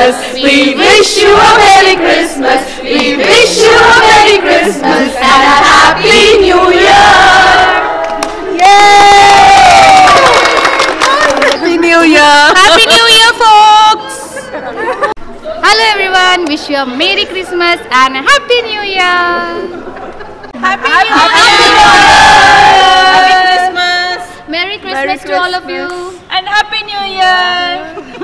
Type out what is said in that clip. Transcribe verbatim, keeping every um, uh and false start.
Christmas. We wish you a Merry Christmas. We wish you a Merry Christmas and a Happy New Year. Yay! Happy New Year. Happy New Year, folks. Hello everyone. Wish you a Merry Christmas and a Happy New Year. Happy, Happy New Year. Year. Happy Christmas. Merry Christmas Merry to all of Christmas. you. And Happy New Year.